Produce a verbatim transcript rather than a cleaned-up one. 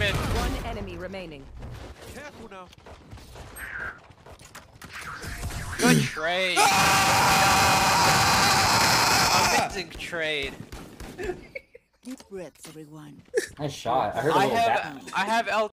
mid. One enemy remaining. Careful now. Good trade. Amazing trade. Deep breaths, everyone. Nice shot. I heard a I little have back. I have L